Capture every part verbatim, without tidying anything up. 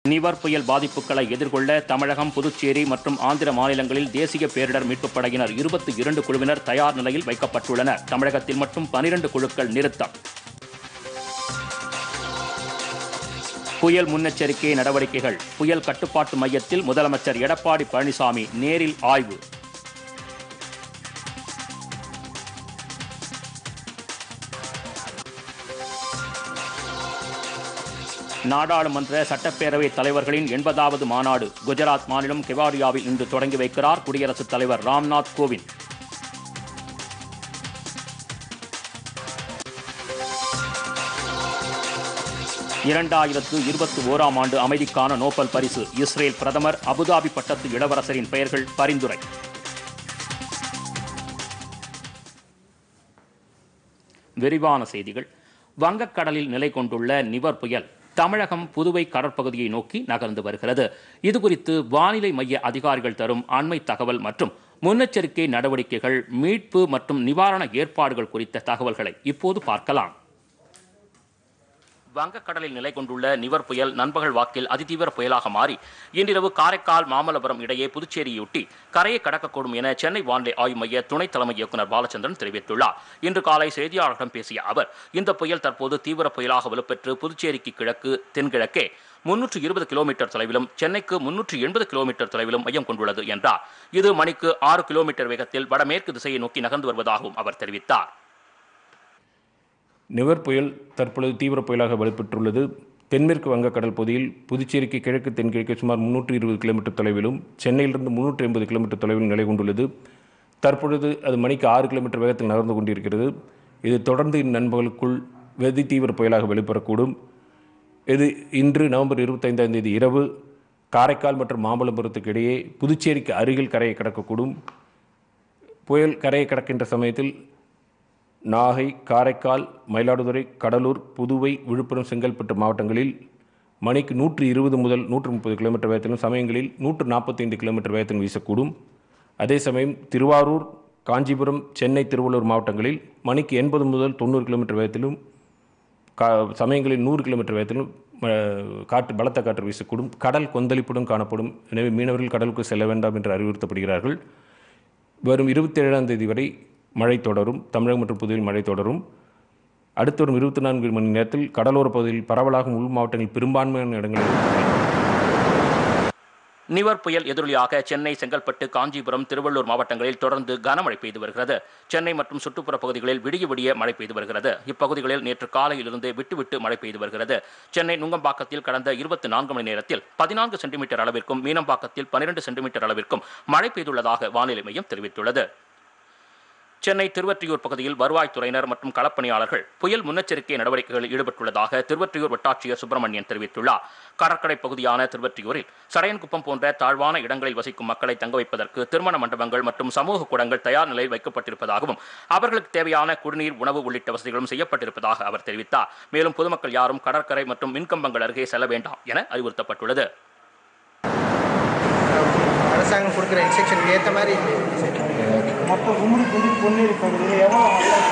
நிவர் புயல் பாதிப்புகளை எதிர்கொள்ள தமிழகம், புதுச்சேரி மற்றும் ஆந்திர மாநிலங்களில் தேசிய பேரிடர் மீட்புப் படையினர் இருபத்தி இரண்டு குழுவினர் தயார் நிலையில் வைக்கப்பட்டுள்ளனர். தமிழகத்தில் மட்டும் பனிரண்டு குழுக்கள் நிறுத்தம். புயல் முன்னெச்சரிக்கை நடவடிக்கைகள். புயல் கட்டுப்பாட்டு மையத்தில் முதலமைச்சர் எடப்பாடி பழனிசாமி நேரில் ஆய்வு. நாடாளுமன்ற சட்டப்பேரவை தலைவர்களின் எண்பதாவது மாநாடு குஜராத் மாநிலம் கெவாடியாவில் இன்று தொடங்கி வைக்கிறார் குடியரசுத் தலைவர் ராம்நாத் கோவிந்த். இரண்டாயிரத்து இருபத்தி ஓராம் ஆண்டு அமைதிக்கான நோபல் பரிசு இஸ்ரேல் பிரதமர், அபுதாபி பட்டத்து இளவரசரின் பெயர்கள் பரிந்துரை. விரிவான செய்திகள். வங்கக்கடலில் நிலை கொண்டுள்ள நிவர் புயல் தமிழகம், புதுவை கடற்பகுதியை நோக்கி நகர்ந்து வருகிறது. இதுகுறித்து வானிலை மைய அதிகாரிகள் தரும் அண்மை தகவல் மற்றும் முன்னெச்சரிக்கை நடவடிக்கைகள், மீட்பு மற்றும் நிவாரண ஏற்பாடுகள் குறித்த தகவல்களை இப்போது பார்க்கலாம். வங்கக்கடலில் நிலை கொண்டுள்ள நிவர் புயல் நண்பகல் வாக்கில் அதிதீவிர புயலாக மாறி இன்றிரவு காரைக்கால், மாமல்லபுரம் இடையே புதுச்சேரியொட்டி கரையை கடக்கக்கூடும் என சென்னை வானிலை ஆய்வு மைய துணை தலைமை இயக்குநர் பாலச்சந்திரன் தெரிவித்துள்ளார். இன்று காலை செய்தியாளர்களிடம் பேசிய அவர், இந்த புயல் தற்போது தீவிர புயலாக வலுப்பெற்று புதுச்சேரிக்கு கிழக்கு தென்கிழக்கே முன்னூற்று இருபது கிலோமீட்டர் தொலைவிலும் சென்னைக்கு முன்னூற்று எண்பது கிலோமீட்டர் தொலைவிலும் மையம் கொண்டுள்ளது என்றார். இது மணிக்கு ஆறு கிலோமீட்டர் வேகத்தில் வடமேற்கு திசையை நோக்கி நகர்ந்து வருவதாகவும் அவர் தெரிவித்தார். நிவர் புயல் தற்பொழுது தீவிர புயலாக வலுப்பெற்றுள்ளது. தென்மேற்கு வங்கக்கடல் பகுதியில் புதுச்சேரிக்கு கிழக்கு தென்கிழக்கு சுமார் முன்னூற்றி இருபது கிலோமீட்டர் தொலைவிலும் சென்னையிலிருந்து முன்னூற்றி எண்பது கிலோமீட்டர் தொலைவில் நிலை கொண்டுள்ளது. தற்பொழுது அது மணிக்கு ஆறு கிலோமீட்டர் வேகத்தில் நகர்ந்து கொண்டிருக்கிறது. இது தொடர்ந்து இந்நண்பகலுக்குள் வெதி தீவிர புயலாக வெளிப்படக்கூடும். இது இன்று நவம்பர் இருபத்தைந்தாம் தேதி இரவு காரைக்கால் மற்றும் மாமல்லபுரத்துக்கு இடையே புதுச்சேரிக்கு அருகில் கரையை கடக்கக்கூடும். புயல் கரையை கடக்கின்ற சமயத்தில் நாகை, காரைக்கால், மயிலாடுதுறை, கடலூர், புதுவை, விழுப்புரம், செங்கல்பட்டு மாவட்டங்களில் மணிக்கு நூற்றி இருபது முதல் நூற்று முப்பது கிலோமீட்டர் வேகத்திலும், சமயங்களில் நூற்று நாற்பத்தைந்து கிலோமீட்டர் வேகத்திலும் வீசக்கூடும். அதே சமயம் திருவாரூர், காஞ்சிபுரம், சென்னை, திருவள்ளூர் மாவட்டங்களில் மணிக்கு எண்பது முதல் தொண்ணூறு கிலோமீட்டர் வேகத்திலும், கா சமயங்களில் நூறு கிலோமீட்டர் வேகத்திலும் காற்று பலத்த காற்று வீசக்கூடும். கடல் கொந்தளிப்புடன் காணப்படும். எனவே மீனவர்கள் கடலுக்கு செல்ல வேண்டாம் என்று அறிவுறுத்தப்படுகிறார்கள். வரும் இருபத்தி ஏழாம் தேதி வரை மழை தொடரும். தமிழகம் மற்றும் புதுவையில் மழை தொடரும். அடுத்து வரும் இருபத்தி நான்கு மணி நேரத்தில் கடலோர பகுதியில் பரவலாக உள் மாவட்டங்களில் பெரும்பான்மையான இடங்களில் நிவர் புயல் எதிரொலியாக சென்னை, செங்கல்பட்டு, காஞ்சிபுரம், திருவள்ளூர் மாவட்டங்களில் தொடர்ந்து கனமழை பெய்து வருகிறது. சென்னை மற்றும் சுற்றுப்புற பகுதிகளில் விடிய விடிய மழை பெய்து வருகிறது. இப்பகுதிகளில் நேற்று காலையிலிருந்து விட்டு விட்டு மழை பெய்து வருகிறது. சென்னை நுங்கம்பாக்கத்தில் கடந்த இருபத்தி நான்கு மணி நேரத்தில் பதினான்கு சென்டிமீட்டர் அளவிற்கும், மீனம்பாக்கத்தில் பன்னிரண்டு சென்டிமீட்டர் அளவிற்கும் மழை பெய்துள்ளதாக வானிலை மையம் தெரிவித்துள்ளது. சென்னை திருவொற்றியூர் பகுதியில் வருவாய்த்துறையினர் மற்றும் களப்பணியாளர்கள் புயல் முன்னெச்சரிக்கை நடவடிக்கைகளில் ஈடுபட்டுள்ளதாக திருவொற்றியூர் வட்டாட்சியர் சுப்பிரமணியன் தெரிவித்துள்ளார். கடற்கரை பகுதியான திருவொற்றியூரில் சடையன்குப்பம் போன்ற தாழ்வான இடங்களில் வசிக்கும் மக்களை தங்க வைப்பதற்கு திருமண மண்டபங்கள் மற்றும் சமூக கூடங்கள் தயார் நிலையில் வைக்கப்பட்டிருப்பதாகவும் அவர்களுக்கு தேவையான குடிநீர், உணவு உள்ளிட்ட வசதிகளும் செய்யப்பட்டிருப்பதாக அவர் தெரிவித்தார். மேலும் பொதுமக்கள் யாரும் கடற்கரை மற்றும் மின்கம்பங்கள் அருகே செல்ல வேண்டாம் என அறிவுறுத்தப்பட்டுள்ளது. அரசாங்கம் கொடுக்குற இன்ஸ்ட்ரக்ஷனுக்கு ஏற்ற மாதிரி மொத்தம் கும்படி புது பொன்னீர் பகுதியில் எவ்வளோ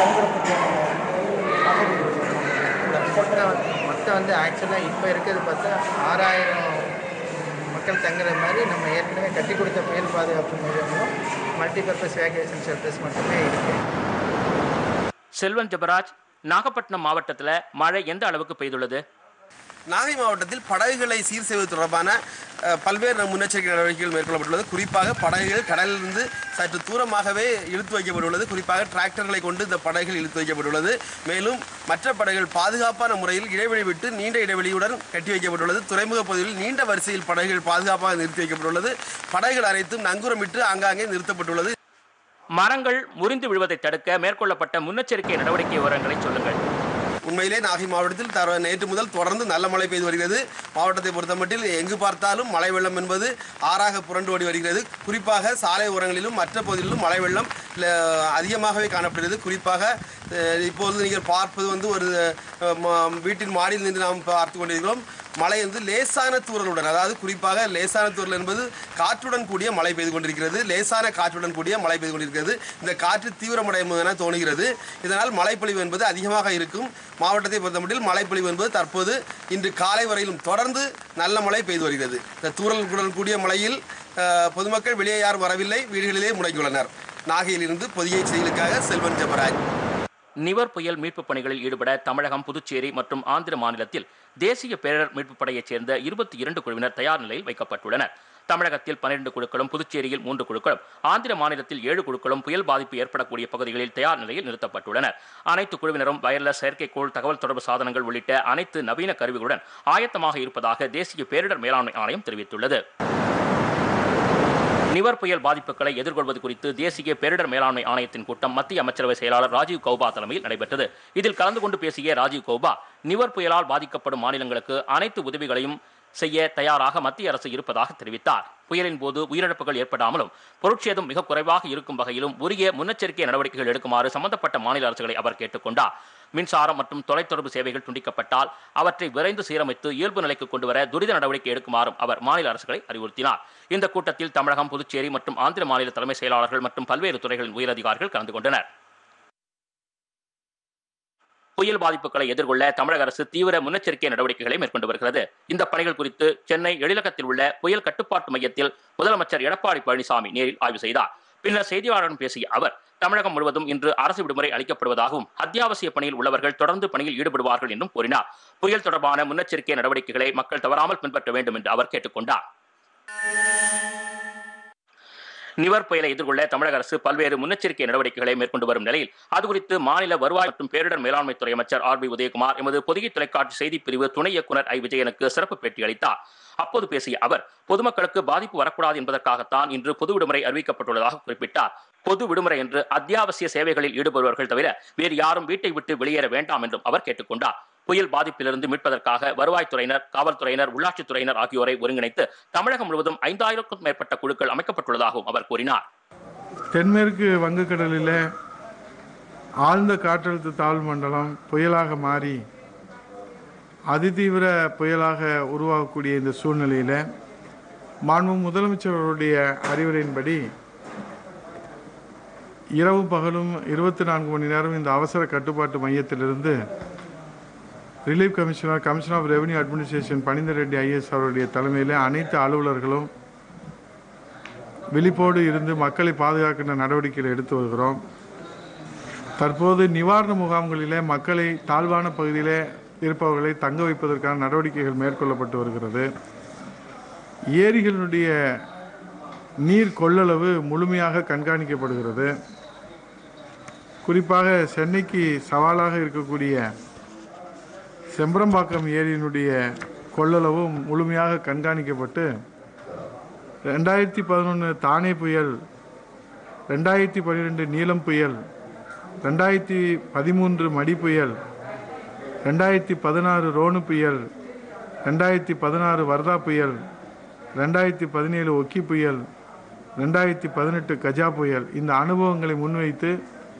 மொத்தம் வந்து ஆக்சுவலாக இப்போ இருக்கிறது பார்த்தா ஆறாயிரம் மக்கள் தங்குற மாதிரி நம்ம ஏற்கனவே கட்டி கொடுத்த புயல் பாதுகாப்பு மையங்களும் மல்டிபர்பஸ் வேகேஷன் ஷெல்டர்ஸ் மட்டுமே இருக்குது. செல்வன் ஜெபராஜ், நாகப்பட்டினம் மாவட்டத்தில் மழை எந்த அளவுக்கு பெய்துள்ளது? நாகை மாவட்டத்தில் படகுகளை சீர் செய்வது தொடர்பான பல்வேறு முன்னெச்சரிக்கை நடவடிக்கைகள் மேற்கொள்ளப்பட்டுள்ளது. குறிப்பாக படகுகள் கடலிலிருந்து சற்று தூரமாகவே இழுத்து வைக்கப்பட்டுள்ளது. குறிப்பாக டிராக்டர்களை கொண்டு இந்த படகுகள் இழுத்து வைக்கப்பட்டுள்ளது. மேலும் மற்ற படகுகள் பாதுகாப்பான முறையில் இடைவெளி விட்டு நீண்ட இடைவெளியுடன் கட்டி வைக்கப்பட்டுள்ளது. துறைமுக பகுதியில் நீண்ட வரிசையில் படகுகள் பாதுகாப்பாக நிறுத்தி வைக்கப்பட்டுள்ளது. படகுகள் அனைத்தும் நங்கூரமிட்டு ஆங்காங்கே நிறுத்தப்பட்டுள்ளது. மரங்கள் முறிந்து விழுவதை தடுக்க மேற்கொள்ளப்பட்ட முன்னெச்சரிக்கை நடவடிக்கை விவரங்களை சொல்லுங்கள். உண்மையிலே நாகை மாவட்டத்தில் தர நேற்று முதல் தொடர்ந்து நல்ல மழை பெய்து வருகிறது. மாவட்டத்தை பொறுத்தமட்டில் எங்கு பார்த்தாலும் மழை வெள்ளம் என்பது ஆறாக புரண்டு ஓடி வருகிறது. குறிப்பாக சாலை ஓரங்களிலும் மற்ற பகுதிகளிலும் மழை வெள்ளம் அதிகமாகவே காணப்படுகிறது. குறிப்பாக இப்போது நீங்கள் பார்ப்பது வந்து ஒரு வீட்டின் மாடியில் நின்று நாம் பார்த்து கொண்டிருக்கிறோம். மழை வந்து லேசான தூறலுடன், அதாவது குறிப்பாக லேசான தூறல் என்பது காற்றுடன் கூடிய மழை பெய்து கொண்டிருக்கிறது. லேசான காற்றுடன் கூடிய மழை பெய்து கொண்டிருக்கிறது. இந்த காற்று தீவிரமடையும் என தோணுகிறது. இதனால் மழைப்பொழிவு என்பது அதிகமாக இருக்கும். மாவட்டத்தை பொறுத்தமட்டில் மழைப்பொழிவு என்பது தற்போது இன்று காலை வரையிலும் தொடர்ந்து நல்ல மழை பெய்து வருகிறது. இந்த தூறலுடன் கூடிய மழையில் பொதுமக்கள் வெளியே யாரும் வரவில்லை, வீடுகளிலே முடங்கியுள்ளனர். நாகையிலிருந்து பொதிகை செய்திகளுக்காக செல்வன் ஜெபராஜ். நிவர் புயல் மீட்புப் பணிகளில் ஈடுபட தமிழகம், புதுச்சேரி மற்றும் ஆந்திர மாநிலத்தில் தேசிய பேரிடர் மீட்புப் படையைச் சேர்ந்த இருபத்தி இரண்டு குழுவினர் தயார் நிலையில் வைக்கப்பட்டுள்ளனர். தமிழகத்தில் பன்னிரண்டு குழுக்களும், புதுச்சேரியில் மூன்று குழுக்களும், ஆந்திர மாநிலத்தில் ஏழு குழுக்களும் புயல் பாதிப்பு ஏற்படக்கூடிய பகுதிகளில் தயார் நிலையில் நிறுத்தப்பட்டுள்ளனர். அனைத்து குழுவினரும் வயர்லெஸ், செயற்கைக்கோள், தகவல் தொடர்பு சாதனங்கள் உள்ளிட்ட அனைத்து நவீன கருவிகளுடன் ஆயத்தமாக இருப்பதாக தேசிய பேரிடர் மேலாண்மை ஆணையம் தெரிவித்துள்ளது. நிவர் புயல் பாதிப்புகளை எதிர்கொள்வது குறித்து தேசிய பேரிடர் மேலாண்மை ஆணையத்தின் கூட்டம் மத்திய அமைச்சரவை செயலாளர் ராஜீவ் கௌபா தலைமையில் நடைபெற்றது. இதில் கலந்து கொண்டு பேசிய ராஜீவ் கௌபா, நிவர் புயலால் பாதிக்கப்படும் மாநிலங்களுக்கு அனைத்து உதவிகளையும் செய்ய தயாராக மத்திய அரசு இருப்பதாக தெரிவித்தார். புயலின் போது உயிரிழப்புகள் ஏற்படாமலும் பொருட்சேதம் மிக குறைவாக இருக்கும் வகையிலும் உரிய முன்னெச்சரிக்கை நடவடிக்கைகள் எடுக்குமாறு சம்பந்தப்பட்ட மாநில அரசுகளை அவர் கேட்டுக்கொண்டார். மின்சாரம் மற்றும் தொலைத்தொடர்பு சேவைகள் துண்டிக்கப்பட்டால் அவற்றை விரைந்து சீரமைத்து இயல்பு நிலைக்கு கொண்டுவர துரித நடவடிக்கை எடுக்குமாறும் அவர் மாநில அரசுகளை அறிவுறுத்தினார். இந்த கூட்டத்தில் தமிழகம், புதுச்சேரி மற்றும் ஆந்திர மாநில தலைமை செயலாளர்கள் மற்றும் பல்வேறு துறைகளின் உயரதிகாரிகள் கலந்து கொண்டனர். புயல் பாதிப்புகளை எதிர்கொள்ள தமிழக அரசு தீவிர முன்னெச்சரிக்கை நடவடிக்கைகளை மேற்கொண்டு வருகிறது. இந்த பணிகள் குறித்து சென்னை எழிலகத்தில் உள்ள புயல் கட்டுப்பாட்டு மையத்தில் முதலமைச்சர் எடப்பாடி பழனிசாமி நேரில் ஆய்வு செய்தார். பின்னர் செய்தியாளர்களிடம் பேசிய அவர், தமிழகம் முழுவதும் இன்று அரசு விடுமுறை அளிக்கப்படுவதாகவும் அத்தியாவசிய பணியில் உள்ளவர்கள் தொடர்ந்து பணியில் ஈடுபடுவார்கள் என்றும் கூறினார். புயல் தொடர்பான முன்னெச்சரிக்கை நடவடிக்கைகளை மக்கள் தவறாமல் பின்பற்ற வேண்டும் என்று அவர் கேட்டுக்கொண்டார். நிவர் புயலை எதிர்கொள்ள தமிழக அரசு பல்வேறு முன்னெச்சரிக்கை நடவடிக்கைகளை மேற்கொண்டு வரும் நிலையில் அது குறித்து மாநில வருவாய் மற்றும் பேரிடர் மேலாண்மை துறை அமைச்சர் ஆர் பி உதயகுமார் எமது பொதிகை தொலைக்காட்சி செய்தி பிரிவு துணை இயக்குநர் ஐ விஜயனுக்கு சிறப்பு பேட்டி அளித்தார். அப்போது பேசிய அவர், பொதுமக்களுக்கு பாதிப்பு வரக்கூடாது என்பதற்காகத்தான் இன்று பொது விடுமுறை அறிவிக்கப்பட்டுள்ளதாக குறிப்பிட்டார். பொது விடுமுறை என்று அத்தியாவசிய சேவைகளில் ஈடுபடுபவர்கள் தவிர வேறு யாரும் வீட்டை விட்டு வெளியேற வேண்டாம் என்றும் அவர் கேட்டுக்கொண்டார். புயல் பாதிப்பிலிருந்து மீட்பதற்காக வருவாய்த்துறையினர், காவல்துறையினர், உள்ளாட்சித்துறையினர் ஆகியோரை ஒருங்கிணைத்து தமிழகம் முழுவதும் ஐந்தாயிரக்கும் மேற்பட்ட குழுக்கள் அமைக்கப்பட்டுள்ளதாகவும் அவர் கூறினார். தென்மேற்கு வங்கக்கடலில் ஆழ்ந்த காற்றழுத்த தாழ்வு மண்டலம் புயலாக மாறி அதிதீவிர புயலாக உருவாகக்கூடிய இந்த சூழ்நிலையில் மாண்பு முதலமைச்சர்களுடைய அறிவுரையின்படி இரவு பகலும் இருபத்தி நான்கு மணி நேரம் இந்த அவசர கட்டுப்பாட்டு மையத்திலிருந்து relief commissioner, commissioner of revenue administration Panindra Reddy IAS அவருடைய தலைமையில் அனைத்து அலுவலர்களும் விழிப்போடு இருந்து மக்களை பாதுகாக்கின்ற நடவடிக்கைகளை எடுத்து வருகிறோம். தற்போது நிவாரண முகாம்களிலே மக்களை தாழ்வான பகுதியிலே இருப்பவர்களை தங்க வைப்பதற்கான நடவடிக்கைகள் மேற்கொள்ளப்பட்டு வருகிறது. ஏரிகளுடைய நீர் கொள்ளளவு முழுமையாக கண்காணிக்கப்படுகிறது. குறிப்பாக சென்னைக்கு சவாலாக இருக்கக்கூடிய செம்பரம்பாக்கம் ஏரியினுடைய கொள்ளளவும் முழுமையாக கண்காணிக்கப்பட்டு ரெண்டாயிரத்தி பதினொன்று தானே புயல், ரெண்டாயிரத்தி பன்னிரெண்டு நீலம் புயல், ரெண்டாயிரத்தி பதிமூன்று மடி புயல், ரெண்டாயிரத்தி பதினாறு ரோனு புயல், ரெண்டாயிரத்தி பதினாறு வர்தா புயல், ரெண்டாயிரத்தி பதினேழு ஒக்கி புயல், ரெண்டாயிரத்தி பதினெட்டு கஜா புயல், இந்த அனுபவங்களை முன்வைத்து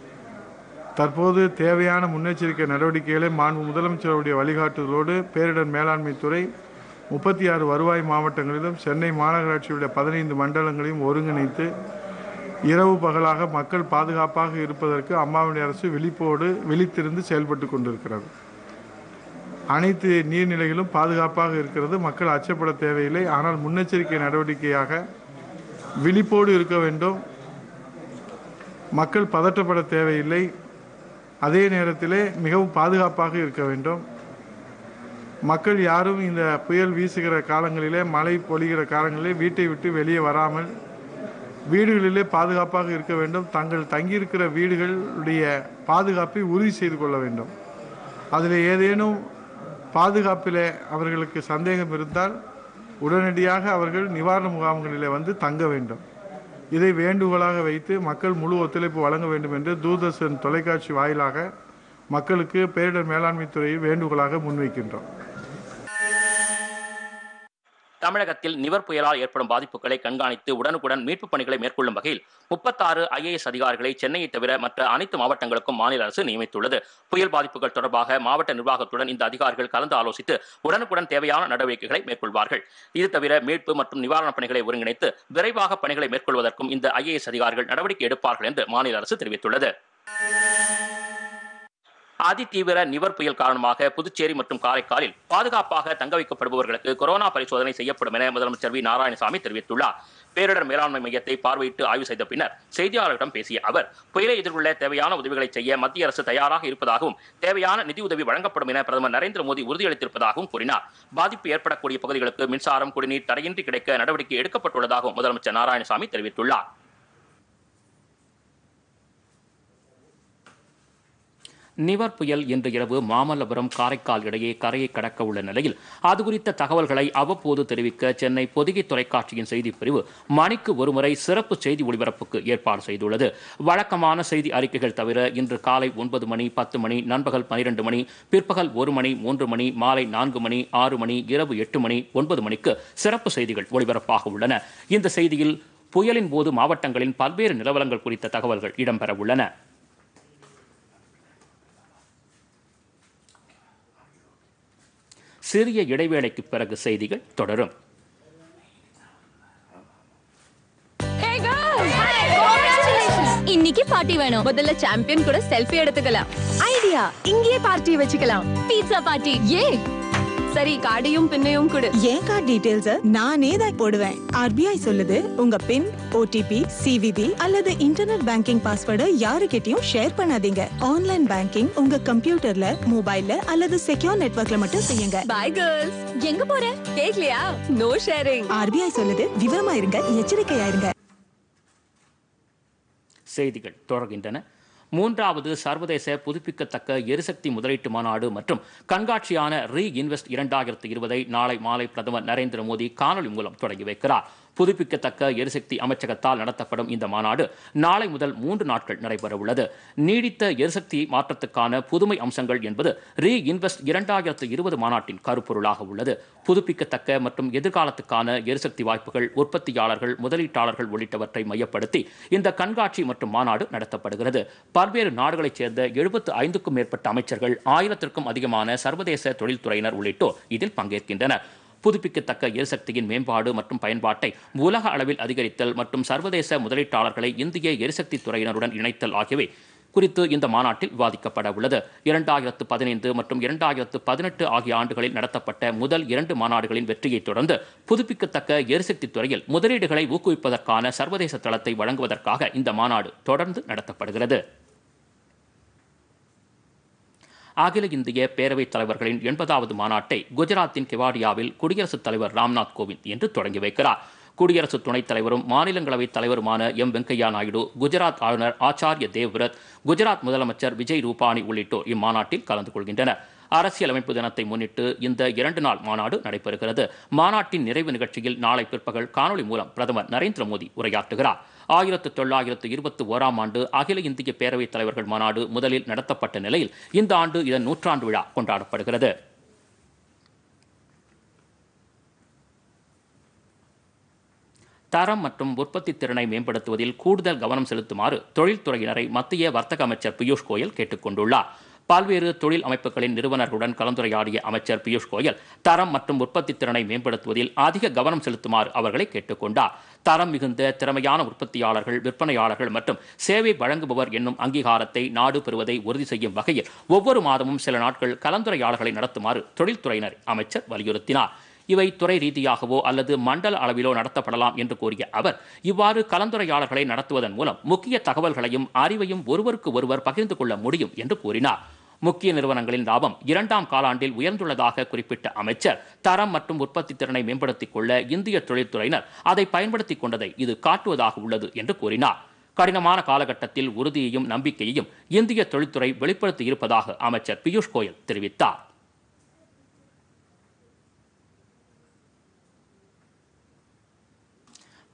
தற்போது தேவையான முன்னெச்சரிக்கை நடவடிக்கைகளை மாண்பு முதலமைச்சருடைய வழிகாட்டுதலோடு பேரிடர் மேலாண்மை துறை முப்பத்தி ஆறு வருவாய் மாவட்டங்களிலும் சென்னை மாநகராட்சியுடைய பதினைந்து மண்டலங்களையும் ஒருங்கிணைத்து இரவு பகலாக மக்கள் பாதுகாப்பாக இருப்பதற்கு அம்மாவின் அரசு விழிப்போடு விழித்திருந்து செயல்பட்டு கொண்டிருக்கிறது. அனைத்து நீர்நிலைகளும் பாதுகாப்பாக இருக்கிறது. மக்கள் அச்சப்பட தேவையில்லை. ஆனால் முன்னெச்சரிக்கை நடவடிக்கையாக விழிப்போடு இருக்க வேண்டும். மக்கள் பதற்றப்பட தேவையில்லை. அதே நேரத்திலே மிகவும் பாதுகாப்பாக இருக்க வேண்டும். மக்கள் யாரும் இந்த புயல் வீசுகிற காலங்களிலே, மழை பொழிகிற காலங்களிலே வீட்டை விட்டு வெளியே வராமல் வீடுகளிலே பாதுகாப்பாக இருக்க வேண்டும். தங்கள் தங்கியிருக்கிற வீடுகளுடைய பாதுகாப்பை உறுதி செய்து கொள்ள வேண்டும். அதில் ஏதேனும் பாதுகாப்பில் அவர்களுக்கு சந்தேகம் இருந்தால் உடனடியாக அவர்கள் நிவாரண முகாம்களில் வந்து தங்க வேண்டும். இதை வேண்டுகோளாக வைத்து மக்கள் முழு ஒத்துழைப்பு வழங்க வேண்டும் என்று தூர்தர்ஷன் தொலைக்காட்சி வாயிலாக மக்களுக்கு பேரிடர் மேலாண்மை துறையை வேண்டுகோளாக முன்வைக்கின்றோம். தமிழகத்தில் நிவர் புயலால் ஏற்படும் பாதிப்புகளை கண்காணித்து உடனுக்குடன் மீட்புப் பணிகளை மேற்கொள்ளும் வகையில் முப்பத்தாறு ஐஏஎஸ் அதிகாரிகளை சென்னையை தவிர மற்ற அனைத்து மாவட்டங்களுக்கும் மாநில அரசு நியமித்துள்ளது. புயல் பாதிப்புகள் தொடர்பாக மாவட்ட நிர்வாகத்துடன் இந்த அதிகாரிகள் கலந்து ஆலோசித்து உடனுக்குடன் தேவையான நடவடிக்கைகளை மேற்கொள்வார்கள். இது தவிர மீட்பு மற்றும் நிவாரணப் பணிகளை ஒருங்கிணைத்து விரைவாக பணிகளை மேற்கொள்வதற்கும் இந்த ஐஏஎஸ் அதிகாரிகள் நடவடிக்கை எடுப்பார்கள் என்று மாநில அரசு தெரிவித்துள்ளது. அதிதீவிர நிவர் புயல் காரணமாக புதுச்சேரி மற்றும் காரைக்காலில் பாதுகாப்பாக தங்க வைக்கப்படுபவர்களுக்கு கொரோனா பரிசோதனை செய்யப்படும் என முதலமைச்சர் வி நாராயணசாமி தெரிவித்துள்ளார். பேரிடர் மேலாண்மை மையத்தை பார்வையிட்டு ஆய்வு செய்த பின்னர் செய்தியாளர்களிடம் பேசிய அவர், புயலை எதிர்கொள்ள தேவையான உதவிகளை செய்ய மத்திய அரசு தயாராக இருப்பதாகவும் தேவையான நிதியுதவி வழங்கப்படும் என பிரதமர் நரேந்திர மோடி உறுதியளித்திருப்பதாகவும் கூறினார். பாதிப்பு ஏற்படக்கூடிய பகுதிகளுக்கு மின்சாரம், குடிநீர் தடையின்றி கிடைக்க நடவடிக்கை எடுக்கப்பட்டுள்ளதாகவும் முதலமைச்சர் நாராயணசாமி தெரிவித்துள்ளார். நிவர் புயல் இன்று இரவு மாமல்லபுரம் காரைக்கால் இடையே கரையை கடக்க உள்ள நிலையில் அது குறித்த தகவல்களை அவ்வப்போது தெரிவிக்க சென்னை பொதிகை தொலைக்காட்சியின் செய்திப் பிரிவு மணிக்கு ஒருமுறை சிறப்பு செய்தி ஒளிபரப்புக்கு ஏற்பாடு செய்துள்ளது. வழக்கமான செய்தி அறிக்கைகள் தவிர இன்று காலை ஒன்பது மணி, பத்து மணி, நண்பகல் பனிரெண்டு மணி, பிற்பகல் ஒரு மணி, மூன்று மணி, மாலை நான்கு மணி, ஆறு மணி, இரவு எட்டு மணி, ஒன்பது மணிக்கு சிறப்பு செய்திகள் ஒளிபரப்பாக உள்ளன. இந்த செய்தியில் புயலின் போது மாவட்டங்களின் பல்வேறு நிலவரங்கள் குறித்த தகவல்கள் இடம்பெற உள்ளன. சிறிய இடைவேளைக்கு பிறகு செய்திகள் தொடரும். இன்னைக்கு பார்ட்டி வேணும். முதல்ல சாம்பியன் கூட செல்ஃபி எடுத்துக்கலாம். ஐடியா, இங்கேயே பார்ட்டி வச்சுக்கலாம். Pizza party. ஏ சரி, கார்டையும் பின்னையும் கொடு. என் கார்டு டீடைல்ஸ் நானே தான் போடுவேன். ஆர்பிஐ சொல்லுது, உங்க பின், ஓடிபி, சிவிவி அல்லது இன்டர்நெட் பேங்கிங் பாஸ்வேர்டை யாருக்கிட்டையும் ஷேர் பண்ணாதீங்க. ஆன்லைன் பேங்கிங் உங்க கம்ப்யூட்டர்ல, மொபைல்ல அல்லது செக்யூர் நெட்வொர்க்ல மட்டும் செய்யுங்க. Bye girls. எங்க போற? கேக்கலையா? No sharing. ஆர்பிஐ சொல்லுது, விவரமா இருங்க, எச்சரிக்கையா இருங்க. செய்திகள் தொடர்கின்றன. மூன்றாவது சர்வதேச புதுப்பிக்கத்தக்க எரிசக்தி முதலீட்டு மாநாடு மற்றும் கண்காட்சியான ரீ இன்வெஸ்ட் இரண்டாயிரத்தி இருபதை நாளை மாலை பிரதமர் நரேந்திர மோடி காணொலி மூலம் தொடங்கி வைக்கிறார். புதுப்பிக்கத்தக்க எரிசக்தி அமைச்சகத்தால் நடத்தப்படும் இந்த மாநாடு நாளை முதல் மூன்று நாட்கள் நடைபெற உள்ளது. நீடித்த எரிசக்தி மாற்றத்துக்கான புதுமை அம்சங்கள் என்பது ரீ இன்வெஸ்ட் இரண்டாயிரத்து இருபது மாநாட்டின் கருப்பொருளாக உள்ளது. புதுப்பிக்கத்தக்க மற்றும் எதிர்காலத்துக்கான எரிசக்தி வாய்ப்புகள், உற்பத்தியாளர்கள், முதலீட்டாளர்கள் உள்ளிட்டவற்றை மையப்படுத்தி இந்த கண்காட்சி மற்றும் மாநாடு நடத்தப்படுகிறது. பல்வேறு நாடுகளைச் சேர்ந்த எழுபத்து ஐந்துக்கும் மேற்பட்ட அமைச்சர்கள், ஆயிரத்திற்கும் அதிகமான சர்வதேச தொழில்துறையினர் உள்ளிட்டோர் இதில் பங்கேற்கின்றனர். புதுப்பிக்கத்தக்க எரிசக்தியின் மேம்பாடு மற்றும் பயன்பாட்டை உலக அளவில் அதிகரித்தல் மற்றும் சர்வதேச முதலீட்டாளர்களை இந்திய எரிசக்தி துறையினருடன் இணைத்தல் ஆகியவை குறித்து இந்த மாநாட்டில் விவாதிக்கப்பட உள்ளது. இரண்டாயிரத்து பதினைந்து மற்றும் இரண்டாயிரத்து பதினெட்டு ஆகிய ஆண்டுகளில் நடத்தப்பட்ட முதல் இரண்டு மாநாடுகளின் வெற்றியை தொடர்ந்து புதுப்பிக்கத்தக்க எரிசக்தி துறையில் முதலீடுகளை ஊக்குவிப்பதற்கான சர்வதேச தளத்தை வழங்குவதற்காக இந்த மாநாடு தொடர்ந்து நடத்தப்படுகிறது. அகில இந்திய பேரவைத் தலைவர்களின் எண்பதாவது மாநாட்டை குஜராத்தின் கெவாடியாவில் குடியரசுத் தலைவர் ராம்நாத் கோவிந்த் இன்று தொடங்கி வைக்கிறார். குடியரசு துணைத் தலைவரும் மாநிலங்களவைத் தலைவருமான எம் வெங்கையா நாயுடு, குஜராத் ஆளுநர் ஆச்சாரிய தேவ்விரத், குஜராத் முதலமைச்சர் விஜய் ரூபானி உள்ளிட்டோர் இம்மாநாட்டில் கலந்து கொள்கின்றனர். அரசியலமைப்பு தினத்தை முன்னிட்டு இந்த இரண்டு நாள் மாநாடு நடைபெறுகிறது. மாநாட்டின் நிறைவு நிகழ்ச்சியில் நாளை பிற்பகல் காணொலி மூலம் பிரதமர் நரேந்திர மோடி உரையாற்றுகிறார். ஆயிரத்து தொள்ளாயிரத்து இருபத்தி ஓராம் ஆண்டு அகில இந்திய பேரவைத் தலைவர்கள் மாநாடு முதலில் நடத்தப்பட்ட நிலையில் இந்த ஆண்டு இதன் நூற்றாண்டு விழா கொண்டாடப்படுகிறது. தரம் மற்றும் உற்பத்தி திறனை மேம்படுத்துவதில் கூடுதல் கவனம் செலுத்துமாறு தொழில்துறையினரை மத்திய வர்த்தக அமைச்சர் பியூஷ் கோயல் கேட்டுக் கொண்டுள்ளார். பல்வேறு தொழில் அமைப்புகளின் நிறுவனர்களுடன் கலந்துரையாடிய அமைச்சர் பியூஷ் கோயல் தரம் மற்றும் உற்பத்தி திறனை மேம்படுத்துவதில் அதிக கவனம் செலுத்துமாறு அவர்களை கேட்டுக்கொண்டார். தரம் மிகுந்த திறமையான உற்பத்தியாளர்கள், விற்பனையாளர்கள் மற்றும் சேவை வழங்குபவர் என்னும் அங்கீகாரத்தை நாடு பெறுவதை உறுதி செய்யும் வகையில் ஒவ்வொரு மாதமும் சில நாட்கள் கலந்துரையாடல்களை நடத்துமாறு தொழில்துறையினர் அமைச்சர் வலியுறுத்தினார். இவை துறை ரீதியாகவோ அல்லது மண்டல அளவிலோ நடத்தப்படலாம் என்று கூறிய அவர், இவ்வாறு கலந்துரையாடல்களை நடத்துவதன் மூலம் முக்கிய தகவல்களையும் அறிவையும் ஒருவருக்கு ஒருவர் பகிர்ந்து கொள்ள முடியும் என்று கூறினார். முக்கிய நிறுவனங்களின் லாபம் இரண்டாம் காலாண்டில் உயர்ந்துள்ளதாக குறிப்பிட்ட அமைச்சர், தரம் மற்றும் உற்பத்தி திறனை மேம்படுத்திக் கொள்ள இந்திய தொழில்துறையினர் அதை பயன்படுத்திக் கொண்டதை இது காட்டுவதாக உள்ளது என்று கூறினார். கடினமான காலகட்டத்தில் உறுதியையும் நம்பிக்கையையும் இந்திய தொழில்துறை வெளிப்படுத்தி இருப்பதாக அமைச்சர் பியூஷ் கோயல் தெரிவித்தார்.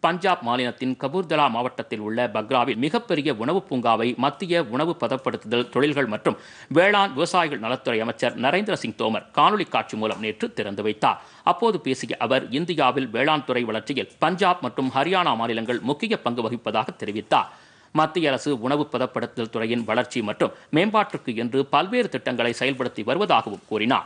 பஞ்சாப் மாநிலத்தின் கபூர்தலா மாவட்டத்தில் உள்ள பக்ராவில் மிகப்பெரிய உணவு பூங்காவை மத்திய உணவு பதப்படுத்துதல் தொழில்கள் மற்றும் வேளாண் விவசாயிகள் நலத்துறை அமைச்சர் நரேந்திர சிங் தோமர் காணொலி காட்சி மூலம் நேற்று திறந்து வைத்தார். அப்போது பேசிய அவர், இந்தியாவில் வேளாண் துறை வளர்ச்சியில் பஞ்சாப் மற்றும் ஹரியானா மாநிலங்கள் முக்கிய பங்கு வகிப்பதாக தெரிவித்தார். மத்திய அரசு உணவு பதப்படுத்துதல் துறையின் வளர்ச்சி மற்றும் மேம்பாட்டிற்கு என்று பல்வேறு திட்டங்களை செயல்படுத்தி வருவதாகவும் கூறினார்.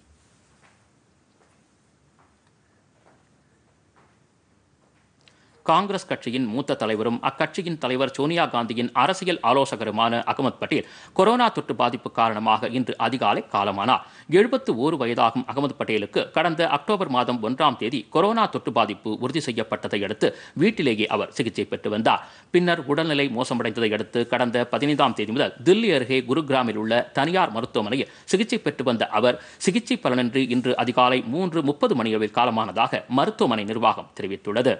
காங்கிரஸ் கட்சியின் மூத்த தலைவரும் அக்கட்சியின் தலைவர் சோனியா காந்தியின் அரசியல் ஆலோசகருமான அகமது பட்டேல் கொரோனா தொற்று பாதிப்பு காரணமாக இன்று அதிகாலை காலமானார். எழுபத்து ஓரு வயதாகும் அகமது பட்டேலுக்கு கடந்த அக்டோபர் மாதம் ஒன்றாம் தேதி கொரோனா தொற்று பாதிப்பு உறுதி செய்யப்பட்டதை அடுத்து வீட்டிலேயே அவர் சிகிச்சை பெற்று வந்தார். பின்னர் உடல்நிலை மோசமடைந்ததை அடுத்து கடந்த பதினைந்தாம் தேதி முதல் தில்லி அருகே குருகிராமில் உள்ள தனியார் மருத்துவமனையில் சிகிச்சை பெற்று வந்த அவர் சிகிச்சை பலனின்றி இன்று அதிகாலை மூன்று முப்பது மணியளவில் காலமானதாக மருத்துவமனை நிர்வாகம் தெரிவித்துள்ளது.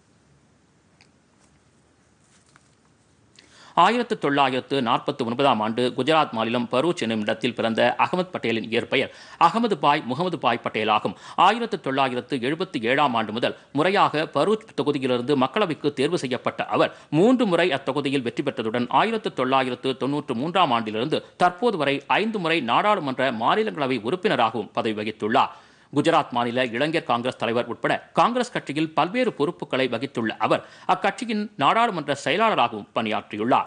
ஆயிரத்து தொள்ளாயிரத்து நாற்பத்தி ஒன்பதாம் ஆண்டு குஜராத் மாநிலம் பரூச் என்னும் இடத்தில் பிறந்த அகமது பட்டேலின் இயற்பெயர் அகமது பாய் முகமது பாய் பட்டேல் ஆகும். ஆயிரத்து தொள்ளாயிரத்து எழுபத்தி ஏழாம் ஆண்டு முதல் முறையாக பரூச் தொகுதியிலிருந்து மக்களவைக்கு தேர்வு செய்யப்பட்ட அவர் மூன்று முறை அத்தொகுதியில் வெற்றி பெற்றதுடன் ஆயிரத்து தொள்ளாயிரத்து தொன்னூற்று மூன்றாம் ஆண்டிலிருந்து தற்போது வரை ஐந்து முறை நாடாளுமன்ற மாநிலங்களவை உறுப்பினராகவும் பதவி வகித்துள்ளார். குஜராத் மாநில இளைஞர் காங்கிரஸ் தலைவர் உட்பட காங்கிரஸ் கட்சியில் பல்வேறு பொறுப்புகளை வகித்துள்ள அவர் அக்கட்சியின் நாடாளுமன்ற செயலாளராகவும் பணியாற்றியுள்ளார்.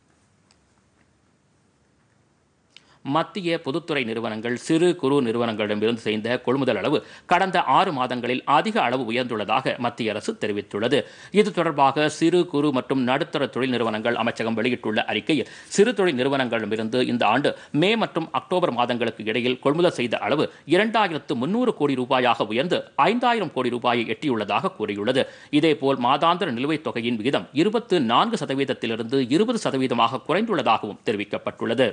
மத்திய பொதுத்துறை நிறுவனங்கள் சிறு குறு நிறுவனங்களிடமிருந்து செய்த கொள்முதல் அளவு கடந்த ஆறு மாதங்களில் அதிக அளவு உயர்ந்துள்ளதாக மத்திய அரசு தெரிவித்துள்ளது. இது தொடர்பாக சிறு குறு மற்றும் நடுத்தர தொழில் நிறுவனங்கள் அமைச்சகம் வெளியிட்டுள்ள அறிக்கையில், சிறு தொழில் நிறுவனங்களிடமிருந்து இந்த ஆண்டு மே மற்றும் அக்டோபர் மாதங்களுக்கு இடையில் கொள்முதல் செய்த அளவு இரண்டாயிரத்து முன்னூறு கோடி ரூபாயாக உயர்ந்து ஐந்தாயிரம் கோடி ரூபாயை எட்டியுள்ளதாக கூறியுள்ளது. இதேபோல் மாதாந்திர நிலுவைத் தொகையின் விகிதம் இருபத்து நான்கு சதவீதத்திலிருந்து இருபது சதவீதமாக குறைந்துள்ளதாகவும் தெரிவிக்கப்பட்டுள்ளது.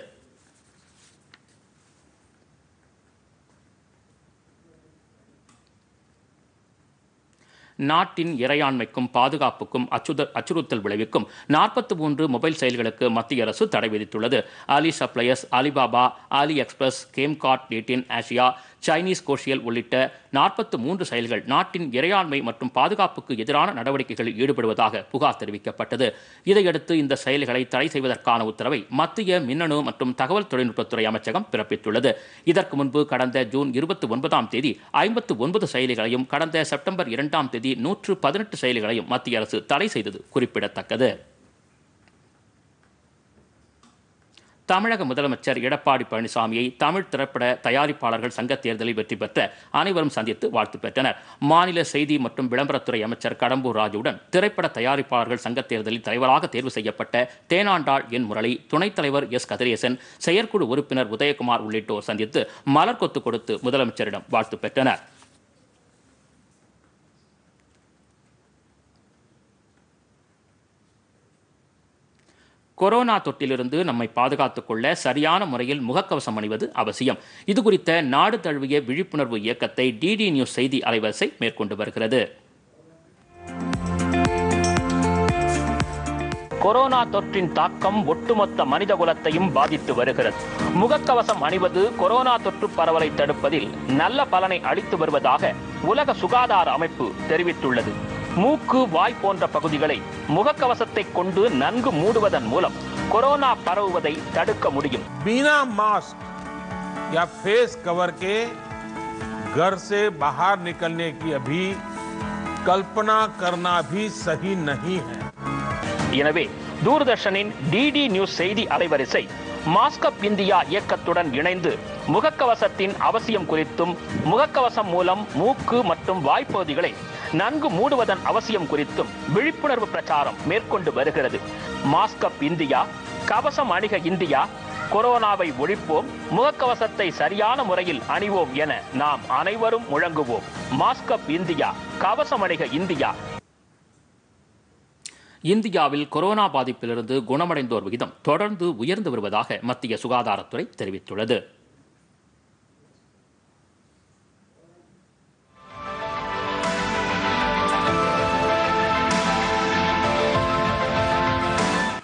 நாட்டின் இறையாண்மைக்கும் பாதுகாப்புக்கும் அச்சுறுத்தல் விளைவிக்கும் நாற்பத்தி மூன்று மொபைல் செயல்களுக்கு மத்திய அரசு தடை விதித்துள்ளது. Ali suppliers, Alibaba, AliExpress, CamCard, eighteen Asia, Chinese கோஷியல் உள்ளிட்ட நாற்பத்தி மூன்று செயல்கள் நாட்டின் இறையாண்மை மற்றும் பாதுகாப்புக்கு எதிரான நடவடிக்கைகளில் ஈடுபடுவதாக புகார் தெரிவிக்கப்பட்டது. இதையடுத்து இந்த செயல்களை தடை செய்வதற்கான உத்தரவை மத்திய மின்னணு மற்றும் தகவல் தொழில்நுட்பத்துறை அமைச்சகம் பிறப்பித்துள்ளது. இதற்கு முன்பு கடந்த ஜூன் இருபத்தி ஒன்பதாம் தேதி ஐம்பத்து ஒன்பது செயலிகளையும் கடந்த செப்டம்பர் இரண்டாம் தேதி நூற்று பதினெட்டு செயலிகளையும் மத்திய அரசு தடை செய்தது குறிப்பிடத்தக்கது. தமிழக முதலமைச்சர் எடப்பாடி பழனிசாமியை தமிழ் திரைப்பட தயாரிப்பாளர்கள் சங்க தேர்தலில் வெற்றி பெற்ற அனைவரும் சந்தித்து வாழ்த்து பெற்றனர். மாநில செய்தி மற்றும் விளம்பரத்துறை அமைச்சர் கடம்பூர் ராஜுவுடன் திரைப்பட தயாரிப்பாளர்கள் சங்க தேர்தலில் தலைவராக தேர்வு செய்யப்பட்ட தேனாண்டாள் என் முரளி, துணைத் தலைவர் எஸ் கதிரேசன், செயற்குழு உறுப்பினர் உதயகுமார் உள்ளிட்டோர் சந்தித்து மலர் கொத்து கொடுத்து முதலமைச்சரிடம் வாழ்த்து பெற்றனர். கொரோனா தொற்றிலிருந்து நம்மை பாதுகாத்துக் கொள்ள சரியான முறையில் முகக்கவசம் அணிவது அவசியம். இதுகுறித்த நாடு தழுவிய விழிப்புணர்வு இயக்கத்தை டிடி நியூஸ் செய்தி அலைவரிசை மேற்கொண்டு வருகிறது. கொரோனா தொற்றின் தாக்கம் ஒட்டுமொத்த மனித குலத்தையும் பாதித்து வருகிறது. முகக்கவசம் அணிவது கொரோனா தொற்று பரவலை தடுப்பதில் நல்ல பலனை அளித்து வருவதாக உலக சுகாதார அமைப்பு தெரிவித்துள்ளது. மூக்கு, வாய் போன்ற பகுதிகளை முகக்கவசத்தை கொண்டு நன்கு மூடுவதன் மூலம் கொரோனா பரவுவதை தடுக்க முடியும். बिना मास्क या फेस कवर के घर से बाहर निकलने की अभी कल्पना करना भी सही नहीं है. எனவே தூர்தர்ஷனின் டிடி நியூஸ் செய்தி அலைவரிசை மாஸ்க் அப் இந்தியா இயக்கத்துடன் இணைந்து முகக்கவசத்தின் அவசியம் குறித்தும் முகக்கவசம் மூலம் மூக்கு மற்றும் வாய்ப்பகுதிகளை நன்கு மூடுவதன் அவசியம் குறித்தும் விழிப்புணர்வு பிரச்சாரம் மேற்கொண்டு வருகிறது. மாஸ்க் அப் இந்தியா, கவசம் அணிக இந்தியா, கொரோனாவை ஒழிப்போம், முகக்கவசத்தை சரியான முறையில் அணிவோம் என நாம் அனைவரும் முழங்குவோம். மாஸ்க் அப் இந்தியா, கவசம் அணிக இந்தியா. இந்தியாவில் கொரோனா பாதிப்பிலிருந்து குணமடைந்தோர் விகிதம் தொடர்ந்து உயர்ந்து வருவதாக மத்திய சுகாதாரத்துறை தெரிவித்துள்ளது.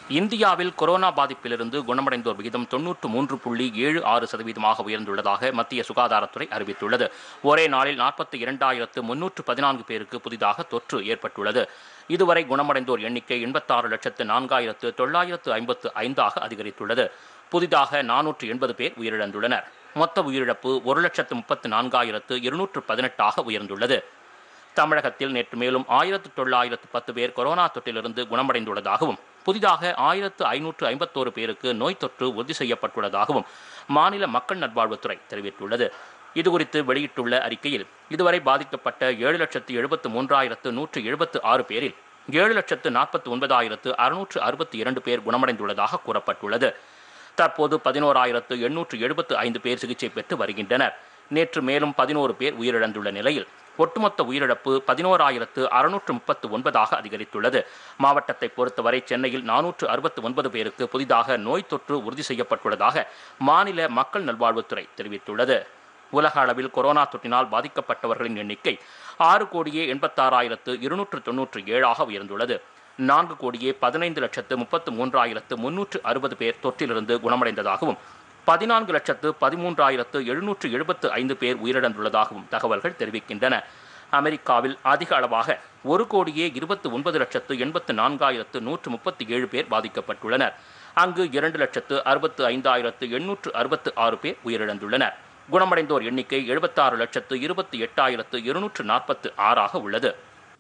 இந்தியாவில் கொரோனா பாதிப்பிலிருந்து குணமடைந்தோர் விகிதம் தொன்னூற்று மூன்று புள்ளி ஏழு ஆறு சதவீதமாக உயர்ந்துள்ளதாக மத்திய சுகாதாரத்துறை அறிவித்துள்ளது. ஒரே நாளில் நாற்பத்தி இரண்டாயிரத்து முன்னூற்று பதினான்கு பேருக்கு புதிதாக தொற்று ஏற்பட்டுள்ளது. இதுவரை குணமடைந்தோர் எண்ணிக்கை எண்பத்தாறு லட்சத்து நான்காயிரத்து தொள்ளாயிரத்து ஐம்பத்து ஐந்தாக அதிகரித்துள்ளது. புதிதாக நானூற்று எண்பது பேர் உயிரிழந்துள்ளனர். மொத்த உயிரிழப்பு ஒரு லட்சத்து முப்பத்து நான்காயிரத்து இருநூற்று பதினெட்டாக உயர்ந்துள்ளது. தமிழகத்தில் நேற்று மேலும் ஆயிரத்து தொள்ளாயிரத்து பத்து பேர் கொரோனா தொற்றிலிருந்து குணமடைந்துள்ளதாகவும் புதிதாக ஆயிரத்து ஐநூற்று ஐம்பத்தோரு பேருக்கு நோய் தொற்று உறுதி செய்யப்பட்டுள்ளதாகவும் மாநில மக்கள் நல்வாழ்வுத்துறை தெரிவித்துள்ளது. இதுகுறித்து வெளியிட்டுள்ள அறிக்கையில் இதுவரை பாதிக்கப்பட்ட ஏழு லட்சத்து எழுபத்து மூன்றாயிரத்து நூற்று எழுபத்து ஆறு பேரில் ஏழு லட்சத்து நாற்பத்தி ஒன்பதாயிரத்து அறுநூற்று அறுபத்தி இரண்டு பேர் குணமடைந்துள்ளதாக கூறப்பட்டுள்ளது. தற்போது பதினோராயிரத்து எண்ணூற்று எழுபத்து ஐந்து பேர் சிகிச்சை பெற்று வருகின்றனர். நேற்று மேலும் பதினோரு பேர் உயிரிழந்துள்ள நிலையில் ஒட்டுமொத்த உயிரிழப்பு பதினோராயிரத்து அறுநூற்று முப்பத்து ஒன்பதாக அதிகரித்துள்ளது. மாவட்டத்தை பொறுத்தவரை சென்னையில் நானூற்று அறுபத்தி ஒன்பது பேருக்கு புதிதாக நோய் தொற்று உறுதி செய்யப்பட்டுள்ளதாக மாநில மக்கள் நல்வாழ்வுத்துறை தெரிவித்துள்ளது. உலக அளவில் கொரோனா தொற்றினால் பாதிக்கப்பட்டவர்களின் எண்ணிக்கை ஆறு கோடியே எண்பத்தாறாயிரத்து இருநூற்று தொன்னூற்று ஏழாக உயர்ந்துள்ளது. நான்கு கோடியே பதினைந்து லட்சத்து முப்பத்து மூன்றாயிரத்து முன்னூற்று அறுபது பேர் தொற்றிலிருந்து குணமடைந்ததாகவும் பதினான்கு லட்சத்து பதிமூன்றாயிரத்து எழுநூற்று எழுபத்து ஐந்து பேர் உயிரிழந்துள்ளதாகவும் தகவல்கள் தெரிவிக்கின்றன. அமெரிக்காவில் அதிக அளவாக ஒரு கோடியே இருபத்தி ஒன்பது லட்சத்து எண்பத்து நான்காயிரத்து நூற்று முப்பத்தி ஏழு பேர் பாதிக்கப்பட்டுள்ளனர். அங்கு இரண்டு லட்சத்து அறுபத்து ஐந்தாயிரத்து எண்ணூற்று அறுபத்து ஆறு பேர் உயிரிழந்துள்ளனர். குணமடைந்தோர் எண்ணிக்கை எழுபத்தாறு லட்சத்து இருபத்தி எட்டாயிரத்து இருநூற்று நாற்பத்து ஆறாக உள்ளது.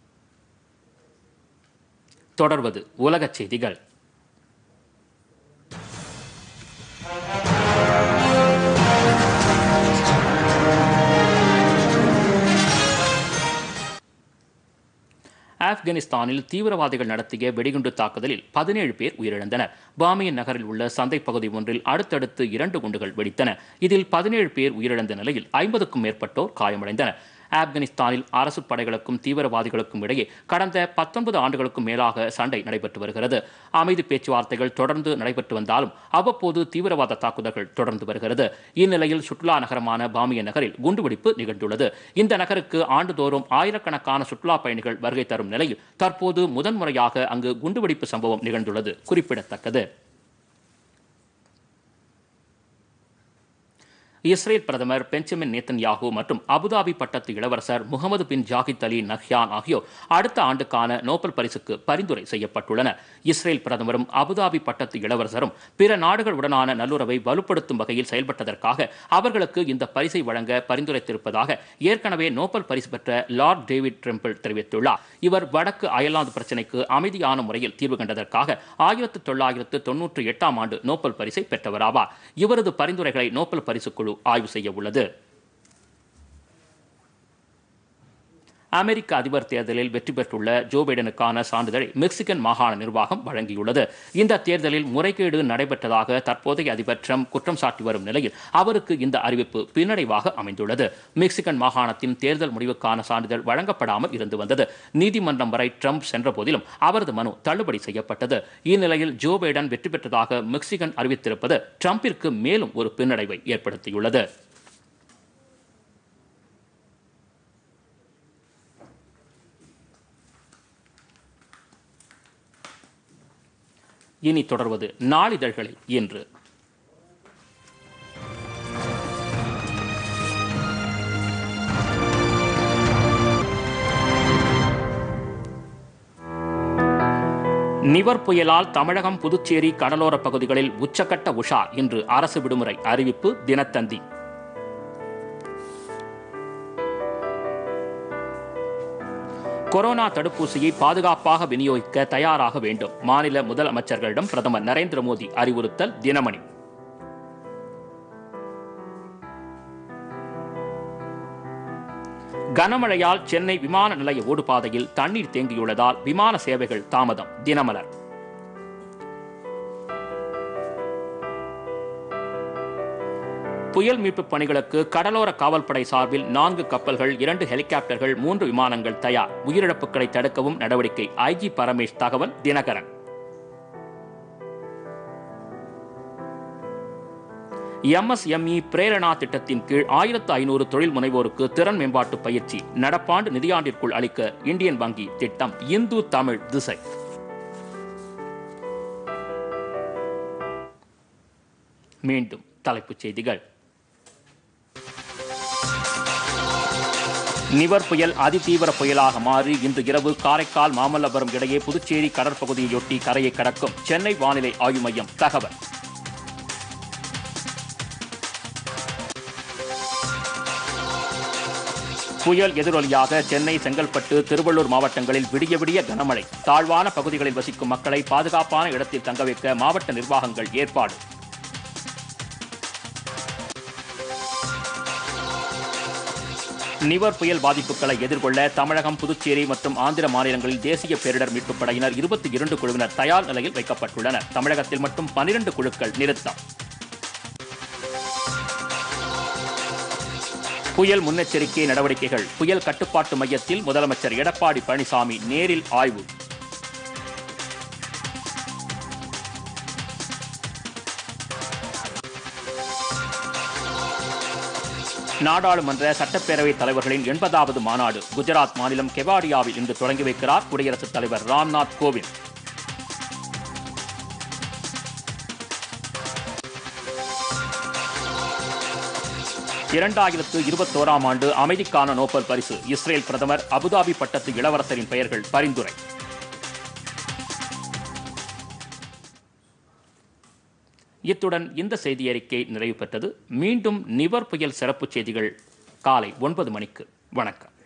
தொடர்வது உலகச் செய்திகள். ஆப்கானிஸ்தானில் தீவிரவாதிகள் நடத்திய வெடிகுண்டு தாக்குதலில் பதினேழு பேர் உயிரிழந்தனர். பாமியன் நகரில் உள்ள சந்தை பகுதி ஒன்றில் அடுத்தடுத்து இரண்டு குண்டுகள் வெடித்தன. இதில் பதினேழு பேர் உயிரிழந்த நிலையில் ஐம்பதுக்கும் மேற்பட்டோர் காயமடைந்தனர். ஆப்கானிஸ்தானில் அரசு படைகளுக்கும் தீவிரவாதிகளுக்கும் இடையே கடந்த பத்தொன்பது ஆண்டுகளுக்கும் மேலாக சண்டை நடைபெற்று வருகிறது. அமைதி பேச்சுவார்த்தைகள் தொடர்ந்து நடைபெற்று வந்தாலும் அவ்வப்போது தீவிரவாத தாக்குதல்கள் தொடர்ந்து வருகிறது. இந்நிலையில் சுற்றுலா நகரமான பாமியன் நகரில் குண்டுவெடிப்பு நிகழ்ந்துள்ளது. இந்த நகருக்கு ஆண்டுதோறும் ஆயிரக்கணக்கான சுற்றுலா பயணிகள் வருகை தரும் நிலையில் தற்போது முதன்முறையாக அங்கு குண்டுவெடிப்பு சம்பவம் நிகழ்ந்துள்ளது குறிப்பிடத்தக்கது. இஸ்ரேல் பிரதமர் பெஞ்சமின் நேத்தன்யாகு மற்றும் அபுதாபி பட்டத்து இளவரசர் Mohammed bin Zayed Al Nahyan ஆகியோர் அடுத்த ஆண்டுக்கான நோபல் பரிசுக்கு பரிந்துரை செய்யப்பட்டுள்ளனர். இஸ்ரேல் பிரதமரும் அபுதாபி பட்டத்து இளவரசரும் பிற நாடுகளுடனான நல்லுறவை வலுப்படுத்தும் வகையில் செயல்பட்டதற்காக அவர்களுக்கு இந்த பரிசை வழங்க பரிந்துரைத்திருப்பதாக ஏற்கனவே நோபல் பரிசு பெற்ற லார்ட் டேவிட் ட்ரெம்பிள் தெரிவித்துள்ளார். இவர் வடக்கு அயர்லாந்து பிரச்சினைக்கு அமைதியான முறையில் தீர்வு கண்டதற்காக ஆயிரத்து தொள்ளாயிரத்து தொன்னூற்றி எட்டாம் ஆண்டு நோபல் பரிசை பெற்றவராவார். இவரது பரிந்துரைகளை நோபல் பரிசு குழு ஆய்வு செய்ய உள்ளது. அமெரிக்க அதிபர் தேர்தலில் வெற்றி பெற்றுள்ள ஜோ பைடனுக்கான சான்றிதழை மெக்சிகன் மாகாண நிர்வாகம் வழங்கியுள்ளது. இந்த தேர்தலில் முறைகேடு நடைபெற்றதாக தற்போதைய அதிபர் ட்ரம்ப் குற்றம் சாட்டி வரும் நிலையில் அவருக்கு இந்த அறிவிப்பு பின்னடைவாக அமைந்துள்ளது. மெக்சிகன் மாகாணத்தின் தேர்தல் முடிவுக்கான சான்றிதழ் வழங்கப்படாமல் இருந்து வந்தது. நீதிமன்றம் வரை ட்ரம்ப் சென்ற போதிலும் அவரது மனு தள்ளுபடி செய்யப்பட்டது. இந்நிலையில் ஜோ பைடன் வெற்றி பெற்றதாக மெக்சிகன் அறிவித்திருப்பது ட்ரம்பிற்கு மேலும் ஒரு பின்னடைவை ஏற்படுத்தியுள்ளது. இனி தொடர்வது நாளிதழ்களில் இன்று. நிவர் புயலால் தமிழகம் புதுச்சேரி கடலோர பகுதிகளில் உச்சக்கட்ட உஷார். இன்று அரசு விடுமுறை அறிவிப்பு. தினத்தந்தி. கொரோனா தடுப்பூசியை பாதுகாப்பாக விநியோகிக்க தயாராக வேண்டும். மாநில முதலமைச்சர்களிடம் பிரதமர் நரேந்திர மோடி அறிவுறுத்தல். தினமணி. கனமழையால் சென்னை விமான நிலைய ஓடுபாதையில் தண்ணீர் தேங்கியுள்ளதால் விமான சேவைகள் தாமதம். தினமலர். புயல் மீட்பு பணிகளுக்கு கடலோர காவல்படை சார்பில் நான்கு கப்பல்கள், இரண்டு ஹெலிகாப்டர்கள், மூன்று விமானங்கள் தயார். உயிரிழப்புகளை தடுக்கவும் நடவடிக்கை. ஐஜி பரமேஷ் தகவல். தினகரன். எம்எஸ்எம்இ பிரேரணா திட்டத்தின் கீழ் ஆயிரத்து ஐநூறு தொழில் முனைவோருக்கு திறன் மேம்பாட்டு பயிற்சி நடப்பாண்டு நிதியாண்டிற்குள் அளிக்க இந்தியன் வங்கி திட்டம். இந்து தமிழ் திசை. மீண்டும் தலைப்புச் செய்திகள். நிவர் புயல் அதிதீவிர புயலாக மாறி இன்று இரவு காரைக்கால் மாமல்லபுரம் இடையே புதுச்சேரி கடற்பகுதியையொட்டி கரையை கடக்கும். சென்னை வானிலை ஆய்வு மையம் தகவல். புயல் எதிரொலியாக சென்னை, செங்கல்பட்டு, திருவள்ளூர் மாவட்டங்களில் விடிய விடிய கனமழை. தாழ்வான பகுதிகளில் வசிக்கும் மக்களை பாதுகாப்பான இடத்தில் தங்க வைக்க மாவட்ட நிர்வாகங்கள் ஏற்பாடு. நிவர் புயல் பாதிப்புகளை எதிர்கொள்ள தமிழகம், புதுச்சேரி மற்றும் ஆந்திர மாநிலங்களில் தேசிய பேரிடர் மீட்புப் படையினர் இருபத்தி இரண்டு குழுவினர் தயார் நிலையில் வைக்கப்பட்டுள்ளனர். தமிழகத்தில் மட்டும் பனிரண்டு குழுக்கள் நிறுத்தம். புயல் முன்னெச்சரிக்கை நடவடிக்கைகள். புயல் கட்டுப்பாட்டு மையத்தில் முதலமைச்சர் எடப்பாடி பழனிசாமி நேரில் ஆய்வு. நாடாளுமன்ற சட்டப்பேரவைத் தலைவர்களின் எண்பதாவது மாநாடு குஜராத் மாநிலம் கெவாடியாவில் இன்று தொடங்கி வைக்கிறார் குடியரசுத் தலைவர் ராம்நாத் கோவிந்த். இரண்டாயிரத்து இருபத்தோராம் ஆண்டு அமைதிக்கான நோபல் பரிசு இஸ்ரேல் பிரதமர், அபுதாபி பட்டத்து இளவரசரின் பெயர்கள் பரிந்துரை. இத்துடன் இந்த செய்தி அறிக்கை நிறைவு பெற்றது. மீண்டும் நிவர் புயல் சிறப்பு செய்திகள் காலை ஒன்பது மணிக்கு. வணக்கம்.